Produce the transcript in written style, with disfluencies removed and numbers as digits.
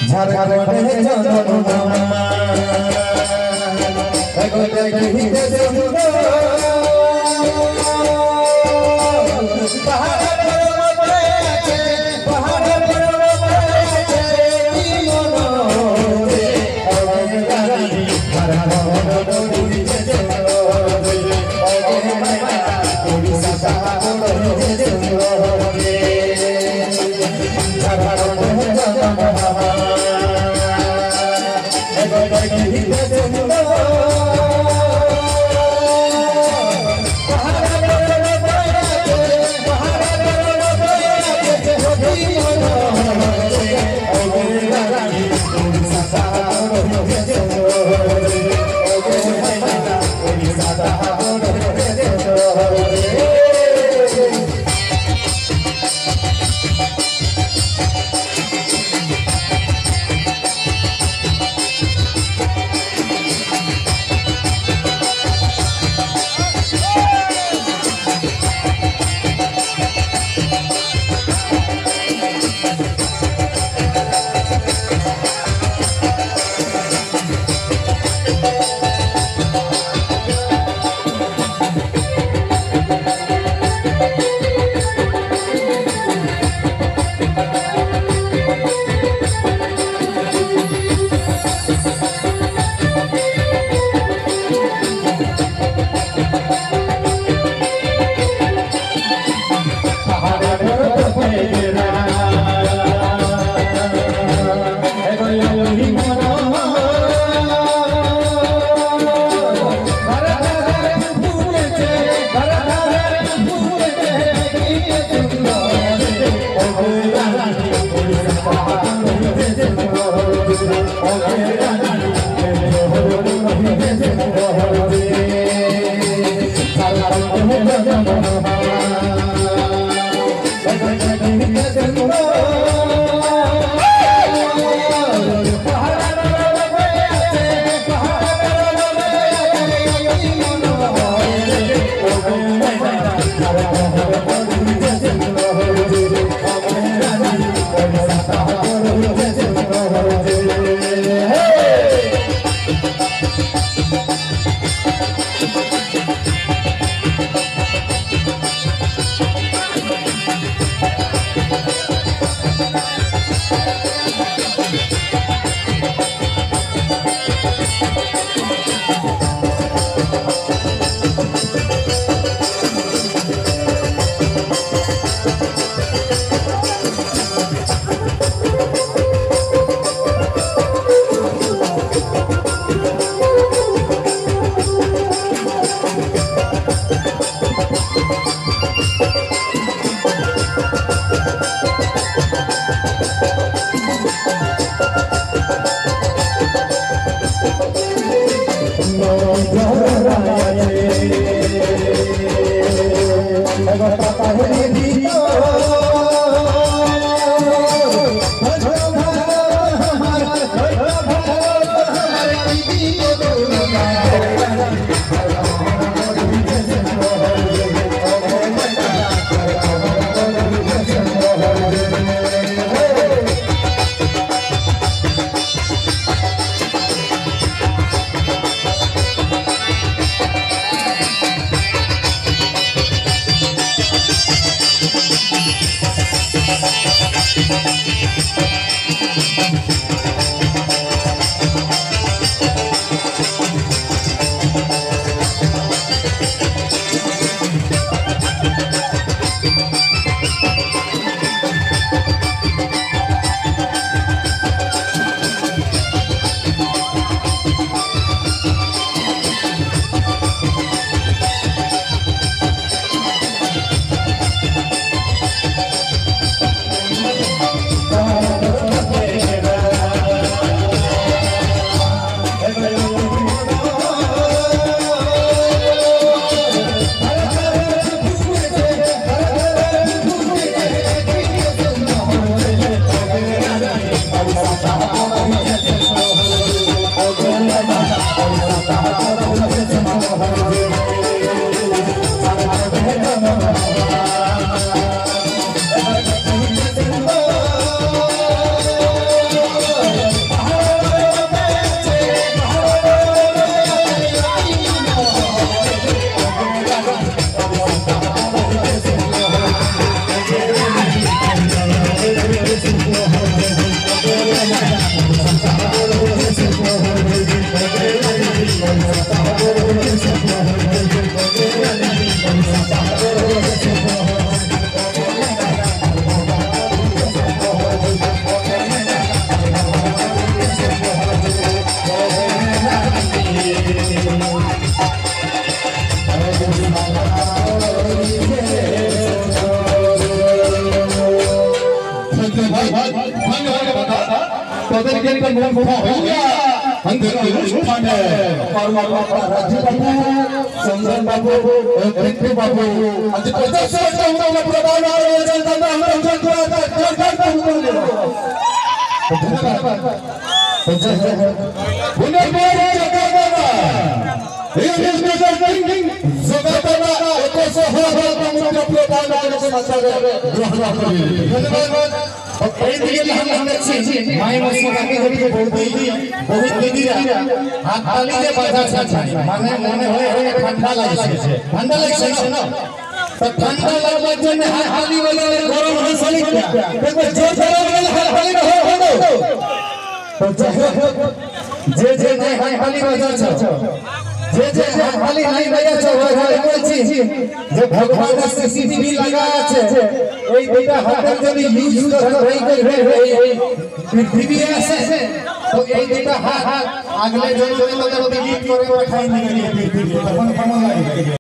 ঝাড়খণ্ডে জন্মমা এগোলে গিয়ে দেবো তোদের কিন্তু মুখ হইয়া अंदर अनुष्ठान और राजू बाबू चंदन बाबू पिंटू बाबू आज 50 वर्ष उम्र प्रदान और जनता हमरा बहुत दीदीरा हाथ ताली जे बाजा छै माने मने होय ठंडा लागै छै ना तो ठंडा लगबा जने हाथ ताली वाला गरम हो सली क्या देखो जो गरम वाला हाथ ताली हो तो जे नहीं हाथ ताली बाजा छ जे हाथ ताली नहीं बाजा छ होय कोई चीज जे भगवान से सीधी लगा আছে এই দুইটা হাতের যদি ইউজ করা হয় পৃথিবী আছে तो এই দুইটা হাত আগলে যদি তোদের গীত করে খাই নিয়ে পৃথিবী তখন কেমন লাগে